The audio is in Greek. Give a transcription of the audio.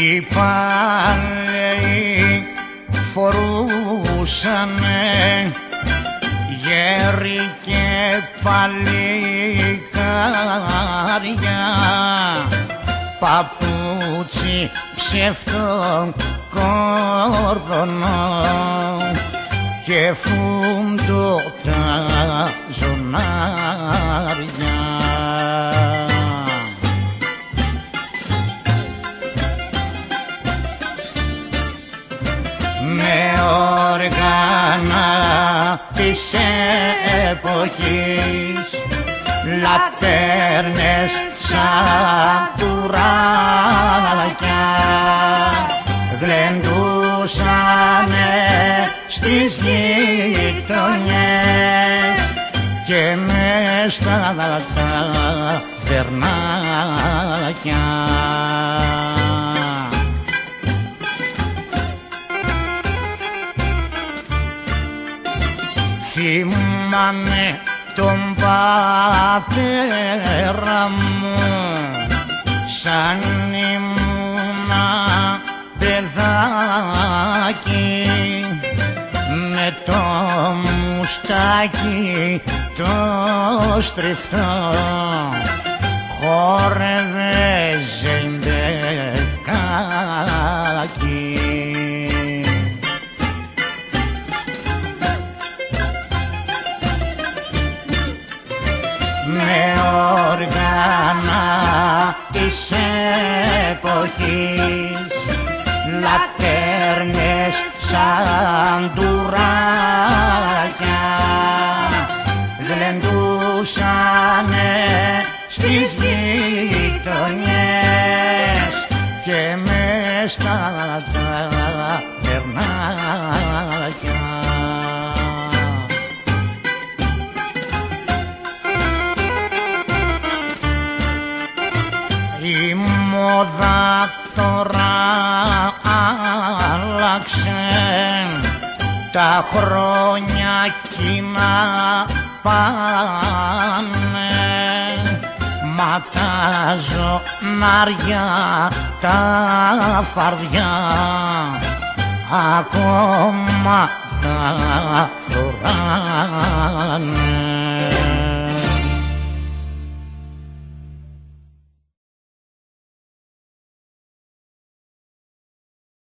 Οι παλαιοί φορούσανε γέροι και παλικάρια παπούτσι ψεύτων κόρδωνο και φούντο τα ζωνάρια. Με όργανα της εποχής, λατέρνες σαν τουράκια γλεντούσανε στις γειτονιές και μες στα ταβερνάκια. Θυμάμαι τον πατέρα μου σαν ήμουνα παιδάκι, με το μουστάκι το στριφτό χόρευε ζεϊμπεκάκι. Με όργανα της εποχής, λατέρνες σαν τουράκια γλεντούσανε στις γειτονιές και μες στα ταβερνάκια. Η μόδα τώρα άλλαξε, τα χρόνια κύμα πάνε, μα τα ζωνάρια τα φαρδιά ακόμα τα φοράνε.